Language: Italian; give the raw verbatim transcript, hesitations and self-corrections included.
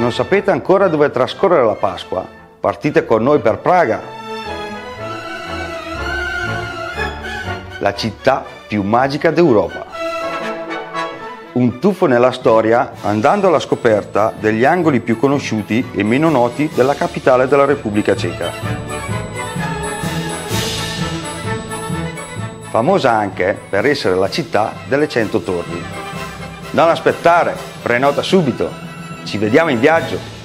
non sapete ancora dove trascorrere la Pasqua, partite con noi per Praga, la città più magica d'Europa. Un tuffo nella storia andando alla scoperta degli angoli più conosciuti e meno noti della capitale della Repubblica Ceca. Famosa anche per essere la città delle cento torri. Non aspettare, prenota subito. Ci vediamo in viaggio!